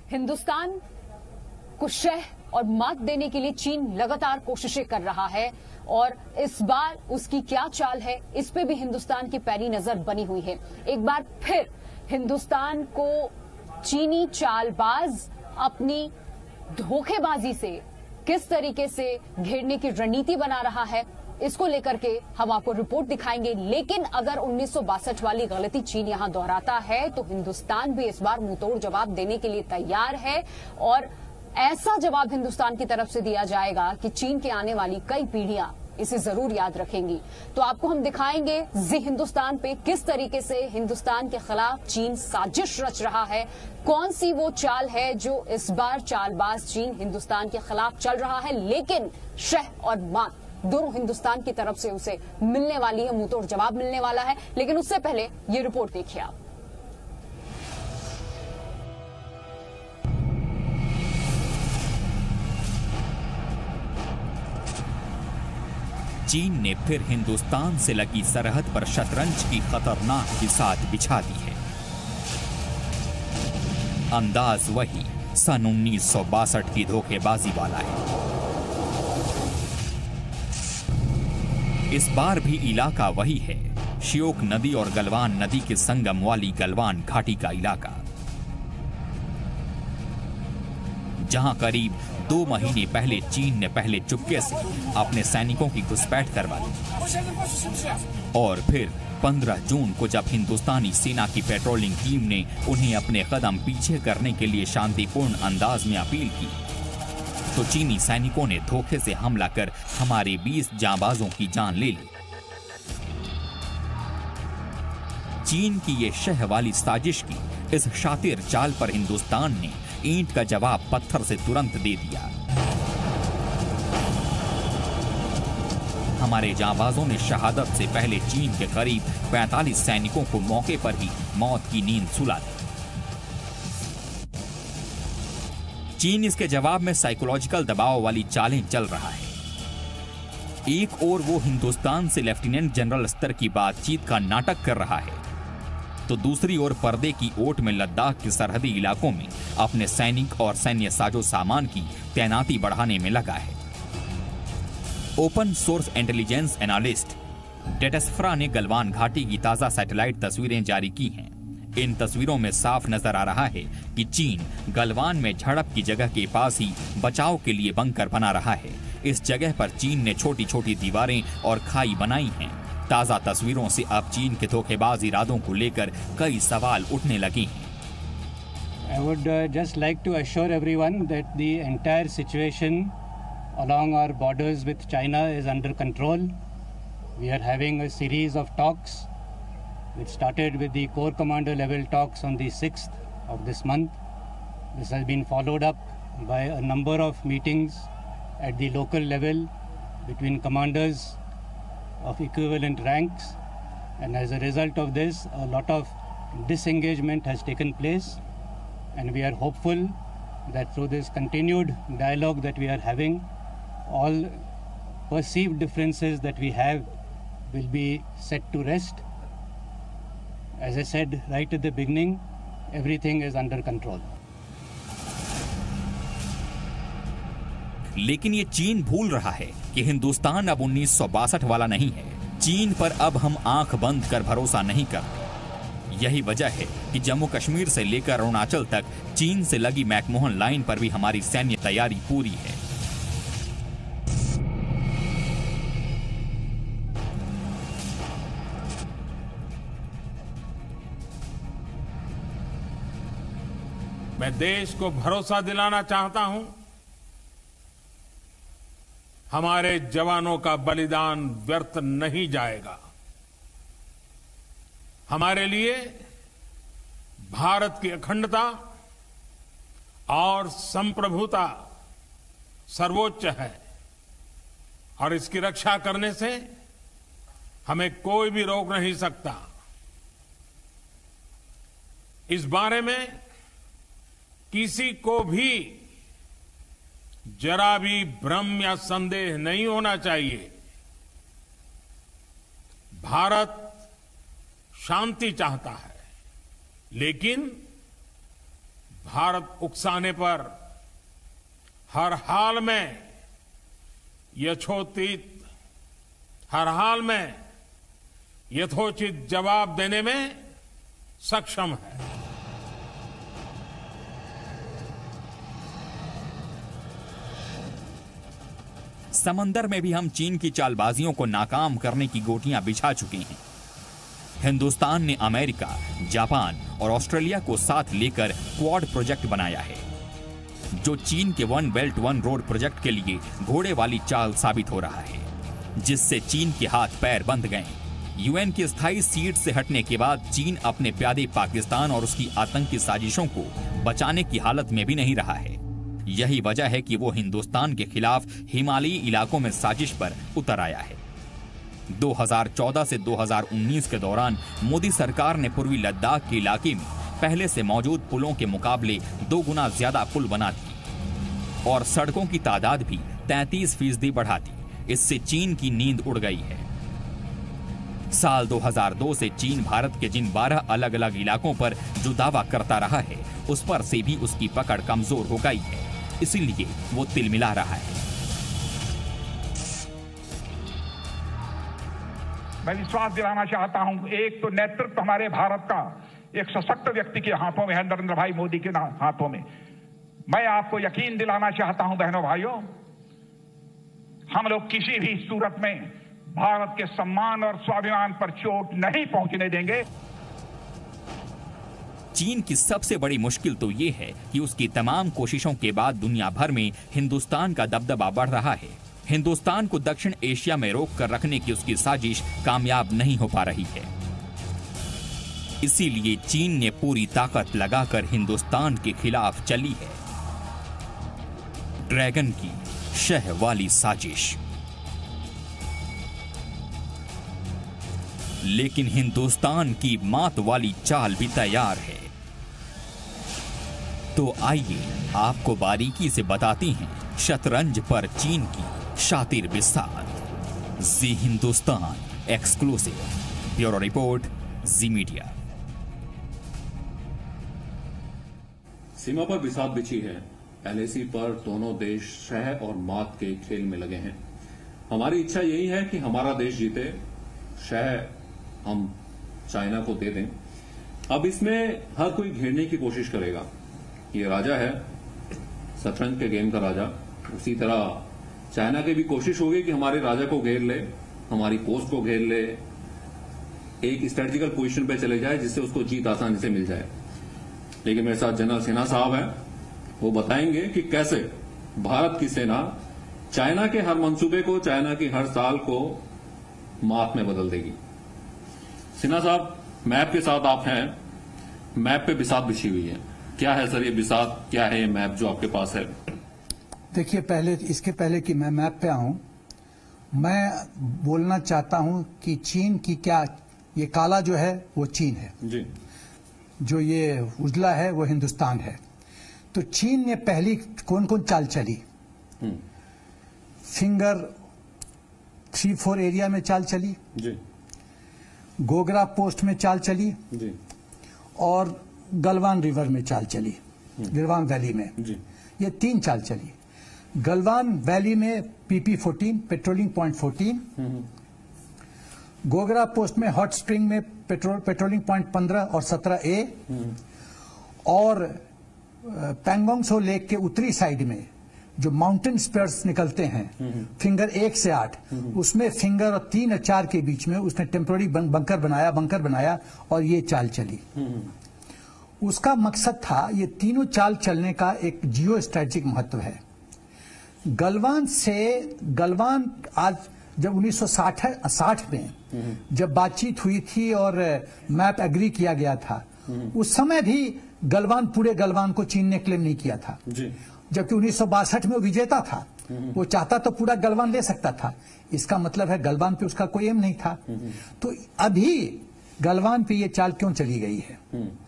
हिंदुस्तान को शह और मात देने के लिए चीन लगातार कोशिशें कर रहा है और इस बार उसकी क्या चाल है, इस पे भी हिंदुस्तान की पैनी नजर बनी हुई है। एक बार फिर हिंदुस्तान को चीनी चालबाज अपनी धोखेबाजी से किस तरीके से घेरने की रणनीति बना रहा है, इसको लेकर के हम आपको रिपोर्ट दिखाएंगे। लेकिन अगर 1962 वाली गलती चीन यहां दोहराता है तो हिंदुस्तान भी इस बार मुंहतोड़ जवाब देने के लिए तैयार है और ऐसा जवाब हिंदुस्तान की तरफ से दिया जाएगा कि चीन के आने वाली कई पीढ़ियां इसे जरूर याद रखेंगी। तो आपको हम दिखाएंगे जी हिंदुस्तान पे किस तरीके से हिंदुस्तान के खिलाफ चीन साजिश रच रहा है, कौन सी वो चाल है जो इस बार चालबाज चीन हिंदुस्तान के खिलाफ चल रहा है, लेकिन शह और मात दोनों हिंदुस्तान की तरफ से उसे मिलने वाली है, मुंहतोड़ जवाब मिलने वाला है। लेकिन उससे पहले ये रिपोर्ट देखिए आप। चीन ने फिर हिंदुस्तान से लगी सरहद पर शतरंज की खतरनाक बिसात बिछा दी है। अंदाज वही सन 1962 की धोखेबाजी वाला है। इस बार भी इलाका वही है, श्योक नदी और गलवान नदी के संगम वाली गलवान घाटी का इलाका, जहां करीब 2 महीने पहले चीन ने पहले चुपके से अपने सैनिकों की घुसपैठ करवा दी और फिर 15 जून को जब हिंदुस्तानी सेना की पेट्रोलिंग टीम ने उन्हें अपने कदम पीछे करने के लिए शांतिपूर्ण अंदाज में अपील की तो चीनी सैनिकों ने धोखे से हमला कर हमारे 20 जांबाजों की जान ले ली। चीन की ये शह वाली साजिश की इस शातिर चाल पर हिंदुस्तान ने ईंट का जवाब पत्थर से तुरंत दे दिया। हमारे जांबाजों ने शहादत से पहले चीन के करीब 45 सैनिकों को मौके पर ही मौत की नींद सुला दी। चीन इसके जवाब में साइकोलॉजिकल दबाव वाली चालें चल रहा है। एक ओर वो हिंदुस्तान से लेफ्टिनेंट जनरल स्तर की बातचीत का नाटक कर रहा है तो दूसरी ओर पर्दे की ओट में लद्दाख के सरहदी इलाकों में अपने सैनिक और सैन्य साजो सामान की तैनाती बढ़ाने में लगा है। Open source intelligence analyst Detresfa ने गलवान घाटी की ताजा सैटेलाइट तस्वीरें जारी की हैं। इन तस्वीरों में साफ नजर आ रहा है कि चीन गलवान में झड़प की जगह के पास ही बचाव के लिए बंकर बना रहा है। इस जगह पर चीन ने छोटी छोटी दीवारें और खाई बनाई हैं। ताजा तस्वीरों से अब चीन के धोखेबाज इरादों को लेकर कई सवाल उठने लगे हैं। I would just like to assure everyone that the entire situation along our borders with China is under control. We are having a series of talks. It started with the Corps Commander level talks on the 6th of this month. This has been followed up by a number of meetings at the local level between commanders of equivalent ranks, and as a result of this a lot of disengagement has taken place, and we are hopeful that through this continued dialogue that we are having, all perceived differences that we have will be set to rest. As I said right at the beginning, everything is under control. लेकिन ये चीन भूल रहा है कि हिंदुस्तान अब 1962 वाला नहीं है। चीन पर अब हम आंख बंद कर भरोसा नहीं करते। यही वजह है कि जम्मू कश्मीर से लेकर अरुणाचल तक चीन से लगी मैकमोहन लाइन पर भी हमारी सैन्य तैयारी पूरी है। मैं देश को भरोसा दिलाना चाहता हूं, हमारे जवानों का बलिदान व्यर्थ नहीं जाएगा। हमारे लिए भारत की अखंडता और संप्रभुता सर्वोच्च है और इसकी रक्षा करने से हमें कोई भी रोक नहीं सकता। इस बारे में किसी को भी जरा भी भ्रम या संदेह नहीं होना चाहिए। भारत शांति चाहता है, लेकिन भारत उकसाने पर हर हाल में यथोचित जवाब देने में सक्षम है। समंदर में भी हम चीन की चालबाजियों को नाकाम करने की गोटियां बिछा चुके हैं। हिंदुस्तान ने अमेरिका, जापान और ऑस्ट्रेलिया को साथ लेकर क्वाड प्रोजेक्ट बनाया है, जो चीन के one belt one road project के लिए घोड़े वाली चाल साबित हो रहा है, जिससे चीन के हाथ पैर बंध गए। यूएन की स्थायी सीट से हटने के बाद चीन अपने प्यादे पाकिस्तान और उसकी आतंकी साजिशों को बचाने की हालत में भी नहीं रहा है। यही वजह है कि वो हिंदुस्तान के खिलाफ हिमालयी इलाकों में साजिश पर उतर आया है। 2014 से 2019 के दौरान मोदी सरकार ने पूर्वी लद्दाख के इलाके में पहले से मौजूद पुलों के मुकाबले 2 गुना ज्यादा पुल बना दिए और सड़कों की तादाद भी 33% बढ़ा दी। इससे चीन की नींद उड़ गई है। साल 2002 से चीन भारत के जिन 12 अलग अलग इलाकों पर जो दावा करता रहा है, उस पर से भी उसकी पकड़ कमजोर हो गई है, इसीलिए वो तिलमिला रहा है। मैं विश्वास दिलाना चाहता हूं, एक तो नेतृत्व हमारे भारत का एक सशक्त व्यक्ति के हाथों में है, नरेंद्र भाई मोदी के हाथों में। मैं आपको यकीन दिलाना चाहता हूं बहनों भाइयों, हम लोग किसी भी सूरत में भारत के सम्मान और स्वाभिमान पर चोट नहीं पहुंचने देंगे। चीन की सबसे बड़ी मुश्किल तो ये है कि उसकी तमाम कोशिशों के बाद दुनिया भर में हिंदुस्तान का दबदबा बढ़ रहा है। हिंदुस्तान को दक्षिण एशिया में रोक कर रखने की उसकी साजिश कामयाब नहीं हो पा रही है। इसीलिए चीन ने पूरी ताकत लगाकर हिंदुस्तान के खिलाफ चली है ड्रैगन की शह वाली साजिश। लेकिन हिंदुस्तान की मात वाली चाल भी तैयार है। तो आइए आपको बारीकी से बताते हैं शतरंज पर चीन की शातिर बिसात। Zee Hindustan exclusive, bureau report, Zee media. सीमा पर बिसात बिछी है। एलएसी पर दोनों देश शह और मात के खेल में लगे हैं। हमारी इच्छा यही है कि हमारा देश जीते, शह हम चाइना को दे दें। अब इसमें हर कोई घेरने की कोशिश करेगा। ये राजा है शतरंज के गेम का राजा, उसी तरह चाइना की भी कोशिश होगी कि हमारे राजा को घेर ले, हमारी पोस्ट को घेर ले, एक स्ट्रेटेजिकल पोजीशन पे चले जाए जिससे उसको जीत आसानी से मिल जाए। लेकिन मेरे साथ जनरल सिन्हा साहब हैं, वो बताएंगे कि कैसे भारत की सेना चाइना के हर मंसूबे को, चाइना की हर साल को मात में बदल देगी। सिन्हा साहब, मैप के साथ आप हैं, मैप पे बिसात बिछी हुई है। क्या है सर ये बिसात, क्या है ये मैप जो आपके पास है? देखिए, इसके पहले कि मैं मैप पे आऊं, मैं बोलना चाहता हूं कि चीन की क्या, ये काला जो है वो चीन है जी, जो ये उजला है वो हिंदुस्तान है। तो चीन ने पहली कौन कौन चाल चली? फिंगर 3-4 एरिया में चाल चली जी, गोगरा पोस्ट में चाल चली जी, और गलवान रिवर में चाल चली, गलवान वैली में जी। ये 3 चाल चली। गलवान वैली में PP-14 patrolling point 14, Gogra post में हॉट स्प्रिंग में पेट्रोलिंग पॉइंट 15 और 17A, और पैंगोंग सो लेक के उत्तरी साइड में जो माउंटेन स्पेयर्स निकलते हैं फिंगर 1 से 8, उसमें फिंगर 3 और 4 के बीच में उसने टेम्पोररी बंकर बनाया और ये चाल चली। उसका मकसद था, ये तीनों चाल चलने का एक जियो स्ट्रेटेजिक महत्व है। गलवान आज जब 1960 में जब बातचीत हुई थी और मैप एग्री किया गया था, उस समय भी गलवान, पूरे गलवान को चीन ने क्लेम नहीं किया था, जबकि 1962 में वो विजेता था। वो चाहता तो पूरा गलवान ले सकता था। इसका मतलब है गलवान पे उसका कोई एम नहीं था। तो अभी गलवान पे ये चाल क्यों चली गई है,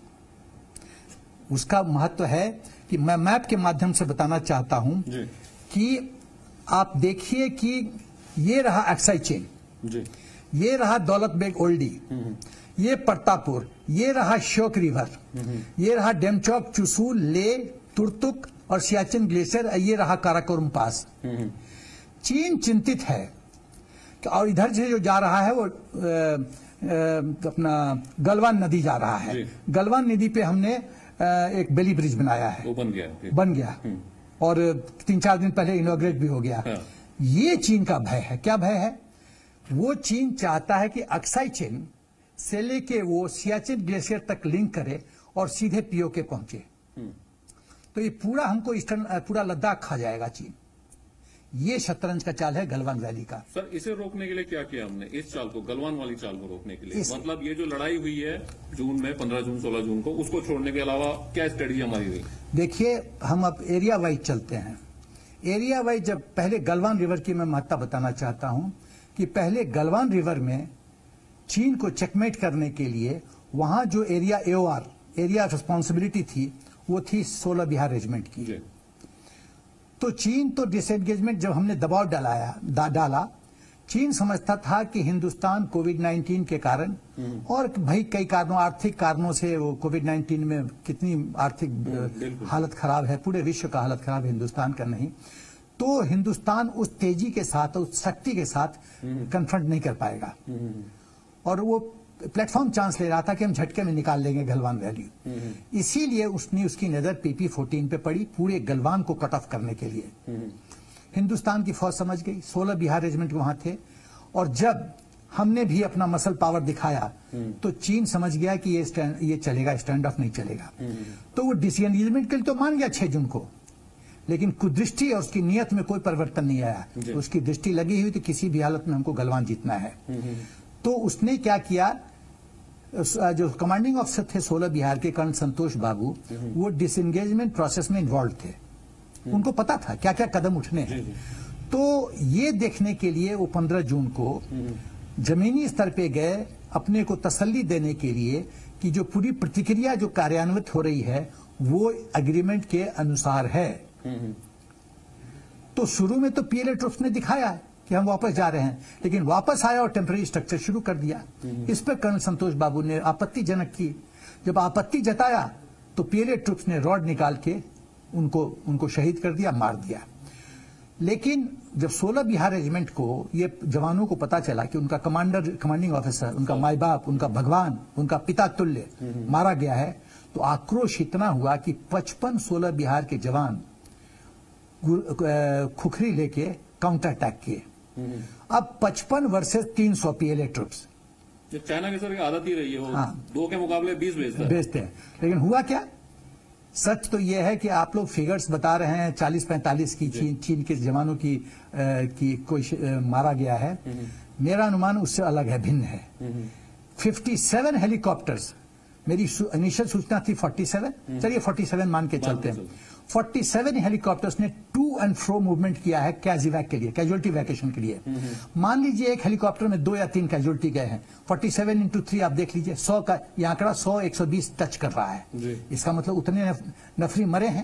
उसका महत्व है कि मैं मैप के माध्यम से बताना चाहता हूं कि आप देखिए कि ये रहा एक्साई चेन। ये रहा दौलत बेग ओल्डी, ये प्रतापपुर, ये रहा श्योक रिवर, ये रहा डेमचौक, चुसूल, ले, तुर्तुक और सियाचिन ग्लेशियर, ये रहा काराकोरम पास। चीन चिंतित है और इधर से जो जा रहा है वो अपना गलवान नदी जा रहा है। गलवान नदी पे हमने एक बेली ब्रिज बनाया है, वो बन गया और 3-4 दिन पहले इनॉग्रेट भी हो गया। ये चीन का भय है। क्या भय है? वो चीन चाहता है कि अक्साई चीन से लेके वो सियाचिन ग्लेशियर तक लिंक करे और सीधे पीओके पहुंचे। तो ये पूरा हमको पूरा लद्दाख खा जाएगा चीन। ये शतरंज का चाल है गलवान वैली का। सर, इसे रोकने के लिए क्या किया हमने? इस चाल को, गलवान वाली चाल को रोकने के लिए मतलब ये जो लड़ाई हुई है जून में, 15 जून 16 जून को, उसको छोड़ने के अलावा क्या स्ट्रेटेजी हमारी रही? देखिए, हम अब एरिया वाइज चलते हैं। एरिया वाइज जब पहले गलवान रिवर की मैं महत्ता बताना चाहता हूं कि पहले गलवान रिवर में चीन को चेकमेट करने के लिए वहां जो area AOR, area of responsibility थी, वो थी 16 बिहार रेजिमेंट की। तो चीन तो डिसएंगेजमेंट जब हमने दबाव डाला, चीन समझता था कि हिंदुस्तान कोविड-19 के कारण और भाई कई कारणों, आर्थिक कारणों से, वो कोविड-19 में कितनी आर्थिक हालत खराब है, पूरे विश्व का हालत खराब है, हिंदुस्तान का नहीं। तो हिंदुस्तान उस तेजी के साथ, उस शक्ति के साथ कन्फ्रंट नहीं कर पाएगा और वो प्लेटफॉर्म चांस ले रहा था कि हम झटके में निकाल लेंगे गलवान वैली। इसीलिए उसकी नजर PP-14 पे पड़ी, पूरे गलवान को कट ऑफ करने के लिए। हिंदुस्तान की फौज समझ गई, 16 बिहार रेजिमेंट वहां थे और जब हमने भी अपना मसल पावर दिखाया तो चीन समझ गया कि ये चलेगा, स्टैंड ऑफ नहीं चलेगा। तो वो डिसएंगेजमेंट के लिए तो मान गया 6 जून को, लेकिन कुदृष्टि और उसकी नियत में कोई परिवर्तन नहीं आया। उसकी दृष्टि लगी हुई तो किसी भी हालत में हमको गलवान जीतना है। तो उसने क्या किया, जो कमांडिंग ऑफिसर थे 16 बिहार के, कर्नल संतोष बाबू, वो डिसएंगेजमेंट प्रोसेस में इन्वॉल्व थे। उनको पता था क्या क्या कदम उठने हैं। तो ये देखने के लिए वो 15 जून को जमीनी स्तर पे गए, अपने को तसल्ली देने के लिए कि जो पूरी प्रतिक्रिया जो कार्यान्वित हो रही है वो एग्रीमेंट के अनुसार है। तो शुरू में तो PLA ट्रूप्स ने दिखाया कि हम वापस जा रहे हैं, लेकिन वापस आया और टेम्पररी स्ट्रक्चर शुरू कर दिया। इस पर कर्नल संतोष बाबू ने आपत्तिजनक की। जब आपत्ति जताया तो PLA ट्रूप्स ने रॉड निकाल के उनको शहीद कर दिया, मार दिया। लेकिन जब 16 बिहार रेजिमेंट को ये जवानों को पता चला कि उनका कमांडिंग ऑफिसर, उनका माई बाप, उनका भगवान, उनका पिता तुल्य मारा गया है, तो आक्रोश इतना हुआ कि 55-16 बिहार के जवान खुखरी लेके काउंटर अटैक किए। अब 55 वर्सेस 300 PLA ट्रूप्स। चाइना की सर आदत ही रही है, वो 2 के मुकाबले 20 भेजते हैं। लेकिन हुआ क्या? सच तो यह है कि आप लोग फिगर्स बता रहे हैं 40-45 की चीन के जवानों की कोई मारा गया है। मेरा अनुमान उससे अलग है, भिन्न है। 57 हेलीकॉप्टर्स, मेरी इनिशियल सूचना थी 47, चलिए 47 मान के चलते हैं। 47 हेलीकॉप्टर्स ने टू एंड फ्रो मूवमेंट किया है कैजुवैक के लिए, कैजुअलिटी वैकेशन के लिए। मान लीजिए एक हेलीकॉप्टर में 2 या 3 कैजुअलिटी गए हैं, 47 × 3 आप देख लीजिए, 100 का ये आंकड़ा 100-120 टच कर रहा है। इसका मतलब उतने नफरी मरे हैं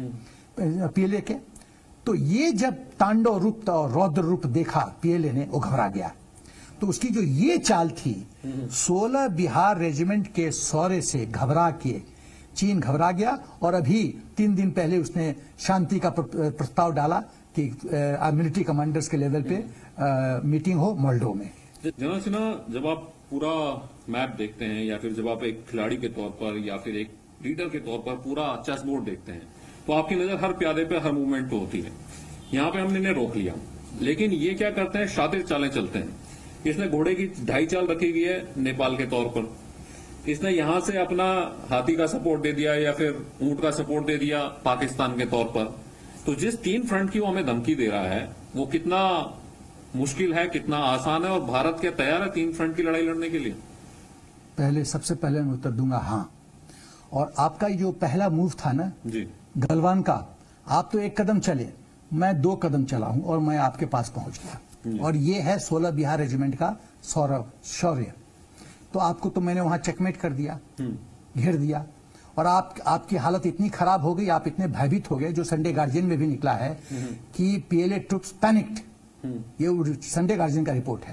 PLA के। तो ये जब तांडव रूप और रौद्र रूप देखा PLA ने, वो घबरा गया। तो उसकी जो ये चाल थी, 16 बिहार रेजिमेंट के सौरे से घबरा के चीन घबरा गया और अभी 3 दिन पहले उसने शांति का प्रस्ताव डाला कि मिलिट्री कमांडर्स के लेवल पे मीटिंग हो मोल्डो में। जनरल सिन्हा, जब आप पूरा मैप देखते हैं या फिर जब आप एक खिलाड़ी के तौर पर या फिर एक लीडर के तौर पर पूरा चेस बोर्ड देखते हैं, तो आपकी नजर हर प्यादे पे, हर मूवमेंट पे होती है। यहाँ पे हमने इन्हें रोक लिया, लेकिन ये क्या करते हैं, शातिर चालें चलते हैं। इसने घोड़े की 2.5 चाल रखी हुई है नेपाल के तौर पर, इसने यहां से अपना हाथी का सपोर्ट दे दिया या फिर ऊंट का सपोर्ट दे दिया पाकिस्तान के तौर पर। तो जिस 3 फ्रंट की वो हमें धमकी दे रहा है, वो कितना मुश्किल है, कितना आसान है, और भारत क्या तैयार है 3 फ्रंट की लड़ाई लड़ने के लिए? सबसे पहले मैं उत्तर दूंगा हाँ। और आपका जो पहला मूव था ना जी, गलवान का, आप तो 1 कदम चले, मैं 2 कदम चला हूं और मैं आपके पास पहुंच गया। और ये है 16 बिहार रेजिमेंट का शौर्य। तो आपको तो मैंने वहां चेकमेट कर दिया, घेर दिया, और आपकी हालत इतनी खराब हो गई, आप इतने भयभीत हो गए, जो संडे गार्जियन में भी निकला है कि PLA ट्रूप्स पैनिक्ड। ये संडे गार्जियन का रिपोर्ट है।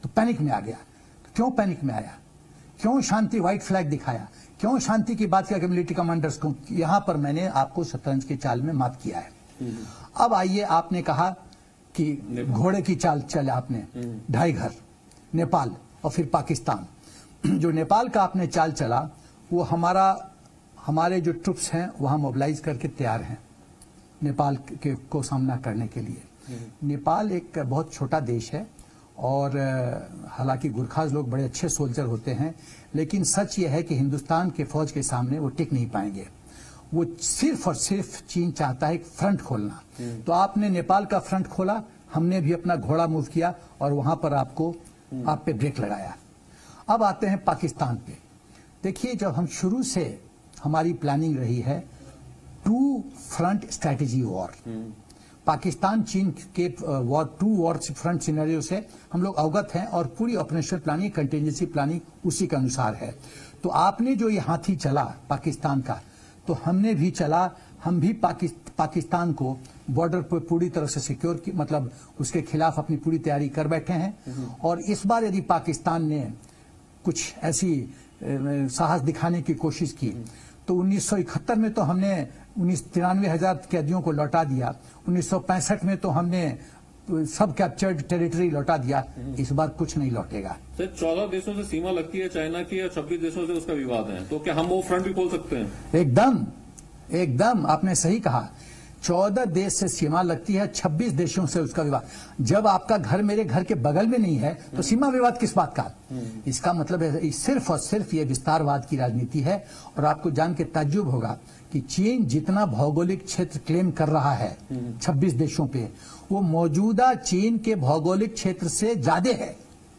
तो पैनिक में आ गया। क्यों पैनिक में आया, क्यों शांति व्हाइट फ्लैग दिखाया, क्यों शांति की बात किया कि मिलिट्री कमांडर्स को? यहां पर मैंने आपको शतरंज की चाल में मात किया है। अब आइए, आपने कहा कि घोड़े की चाल चला आपने, ढाई घर, नेपाल और फिर पाकिस्तान। जो नेपाल का आपने चाल चला, वो हमारे जो ट्रुप्स हैं वहां मोबिलाइज करके तैयार हैं नेपाल को सामना करने के लिए। नेपाल एक बहुत छोटा देश है और हालांकि गुरखाज लोग बड़े अच्छे सोल्जर होते हैं, लेकिन सच ये है कि हिंदुस्तान के फौज के सामने वो टिक नहीं पाएंगे। वो सिर्फ और सिर्फ चीन चाहता है एक फ्रंट खोलना। तो आपने नेपाल का फ्रंट खोला, हमने भी अपना घोड़ा मूव किया और वहां पर आप पे ब्रेक लगाया। अब आते हैं पाकिस्तान पे। देखिए, जब हम शुरू से हमारी प्लानिंग रही है 2 फ्रंट स्ट्रैटेजी वॉर। पाकिस्तान चीन के वॉर 2 वॉर फ्रंट सिनेरियो से हम लोग अवगत हैं और पूरी ऑपरेशनल प्लानिंग, कंटिजेंसी प्लानिंग उसी के अनुसार है। तो आपने जो ये हाथी चला पाकिस्तान का, तो हमने भी चला। हम भी पाकिस्तान को बॉर्डर पर पूरी तरह से सिक्योर की, मतलब उसके खिलाफ अपनी पूरी तैयारी कर बैठे हैं। और इस बार यदि पाकिस्तान ने कुछ ऐसी साहस दिखाने की कोशिश की, तो 1971 में तो हमने 93,000 कैदियों को लौटा दिया, 1965 में तो हमने सब कैप्चर्ड टेरिटरी लौटा दिया। इस बार कुछ नहीं लौटेगा। सर, 14 देशों से सीमा लगती है चाइना की और 26 देशों से उसका विवाद है, तो क्या हम वो फ्रंट भी खोल सकते हैं? एकदम आपने सही कहा। 14 देश से सीमा लगती है, 26 देशों से उसका विवाद। जब आपका घर मेरे घर के बगल में नहीं है तो सीमा विवाद किस बात का? इसका मतलब है सिर्फ और सिर्फ ये विस्तारवाद की राजनीति है। और आपको जान के ताज्जुब होगा कि चीन जितना भौगोलिक क्षेत्र क्लेम कर रहा है 26 देशों पे, वो मौजूदा चीन के भौगोलिक क्षेत्र से ज्यादा है।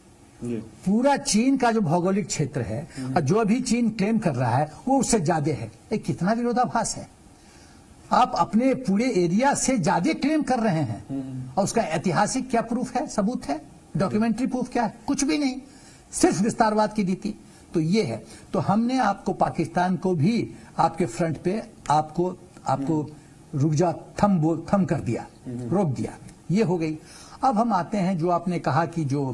पूरा चीन का जो भौगोलिक क्षेत्र है और जो अभी चीन क्लेम कर रहा है वो उससे ज्यादा है। ये कितना विरोधाभास है। आप अपने पूरे एरिया से ज्यादा क्लेम कर रहे हैं और उसका ऐतिहासिक क्या प्रूफ है, सबूत है, डॉक्यूमेंट्री प्रूफ क्या है? कुछ भी नहीं, सिर्फ विस्तारवाद की नीति। तो ये है। तो हमने आपको पाकिस्तान को भी आपके फ्रंट पे आपको रुक जा, थम कर दिया, रोक दिया। ये हो गई। अब हम आते हैं जो आपने कहा कि जो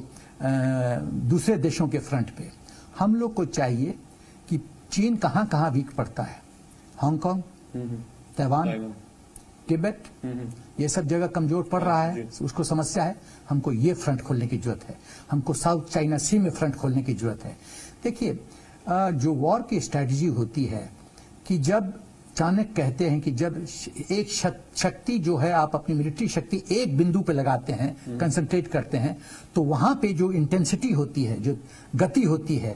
दूसरे देशों के फ्रंट पे हम लोग को चाहिए कि चीन कहां कहां वीक पड़ता है। हांगकांग, ताइवान, तिब्बत, ये सब जगह कमजोर पड़ रहा है, उसको समस्या है। हमको ये फ्रंट खोलने की जरूरत है। हमको साउथ चाइना सी में फ्रंट खोलने की जरूरत है। देखिए, जो वॉर की स्ट्रेटजी होती है कि जब चाणक्य कहते हैं कि जब एक शक्ति जो है, आप अपनी मिलिट्री शक्ति एक बिंदु पे लगाते हैं, कंसंट्रेट करते हैं, तो वहां पे जो इंटेंसिटी होती है, जो गति होती है,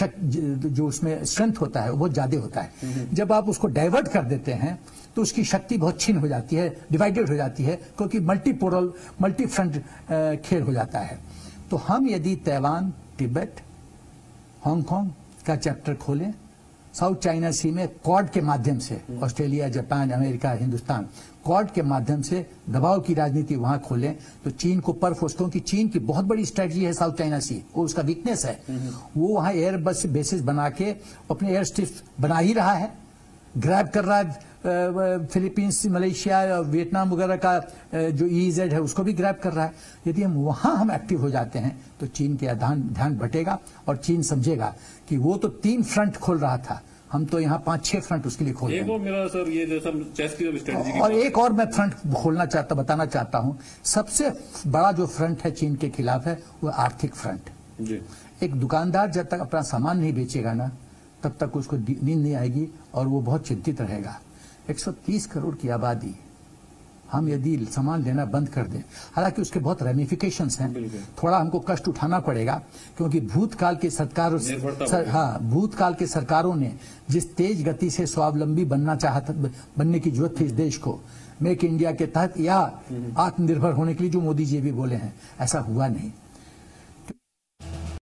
जो उसमें स्ट्रेंथ होता है, वो ज्यादा होता है। जब आप उसको डाइवर्ट कर देते हैं तो उसकी शक्ति बहुत छीन हो जाती है, डिवाइडेड हो जाती है, क्योंकि मल्टी फ्रंट खेल हो जाता है। तो हम यदि ताइवान, तिब्बत, हांगकांग का चैप्टर खोलें, साउथ चाइना सी में क्वाड के माध्यम से, Australia, Japan, America, Hindustan, Quad के माध्यम से दबाव की राजनीति वहां खोलें, तो चीन को परफोर्स, कि चीन की बहुत बड़ी स्ट्रेटजी है साउथ चाइना सी, वो उसका वीकनेस है। वो वहां एयर बस बेसिस बना के अपने एयर स्ट्रिप्स बना ही रहा है, ग्रैब कर रहा है फिलीपींस, मलेशिया, वियतनाम वगैरह का जो EEZ है उसको भी ग्रैब कर रहा है। यदि हम एक्टिव हो जाते हैं तो चीन के ध्यान भटेगा और चीन समझेगा कि वो तो 3 फ्रंट खोल रहा था, हम तो यहाँ 5-6 फ्रंट उसके लिए खोल रहे हैं। एक और मेरा सर, ये जैसा चेस की स्ट्रेटजी और एक और मैं फ्रंट बताना चाहता हूँ। सबसे बड़ा जो फ्रंट है चीन के खिलाफ है वो आर्थिक फ्रंट। एक दुकानदार जब तक अपना सामान नहीं बेचेगा ना, तब तक उसको नींद नहीं आएगी और वो बहुत चिंतित रहेगा। 130 करोड़ की आबादी, हम यदि सामान लेना बंद कर दें, हालांकि उसके बहुत रेमिफिकेशंस हैं, थोड़ा हमको कष्ट उठाना पड़ेगा, क्योंकि भूतकाल के सरकारों ने जिस तेज गति से स्वावलंबी बनने की जरूरत थी इस देश को, मेक इंडिया के तहत या आत्मनिर्भर होने के लिए जो मोदी जी भी बोले हैं, ऐसा हुआ नहीं।